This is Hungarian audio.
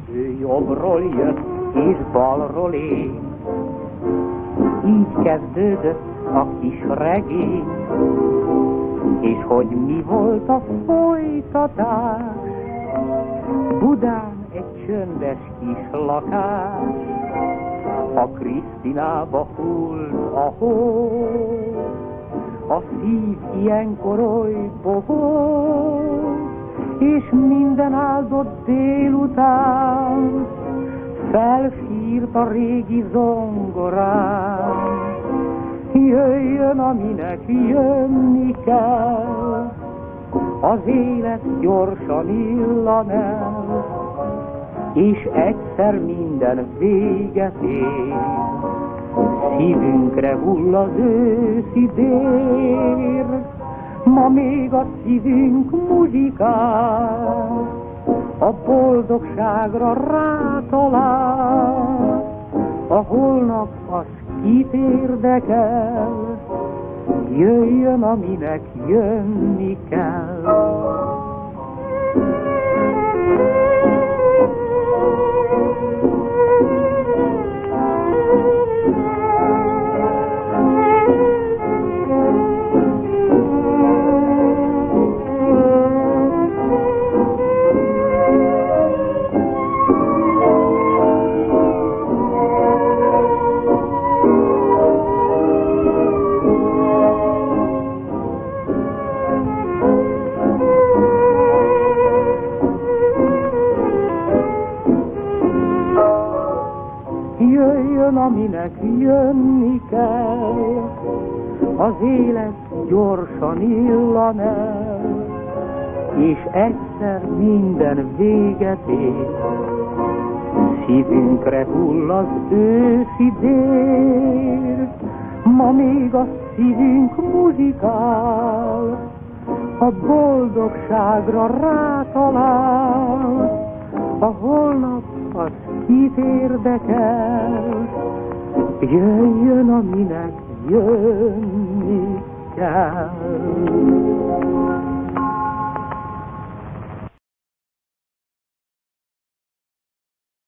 Ő jobbról jött és balról én. Így kezdődött a kis regény. És hogy mi volt a folytatás? Budán egy csöndes kis lakás, a Krisztinába hullt a hó, a szív ilyenkor oly bohó, és minden áldott délután felfírt a régi zongorán. Jöjjön, aminek jönni kell, az élet gyorsan illan el, és egyszer minden véget ér. Szívünkre hull az őszi dér, ma még a szívünk muzsikál, a boldogságra rátalál. A holnap az kit érdekel, jöjjön, aminek jönni kell. Aminek jönni kell, az élet gyorsan illan el, és egyszer minden véget ér. Szívünkre hull az őszi dér, ma még a szívünk muzsikál, a boldogságra rátalál. A holnap az kit érdekel, jöjjön, aminek jönni kell.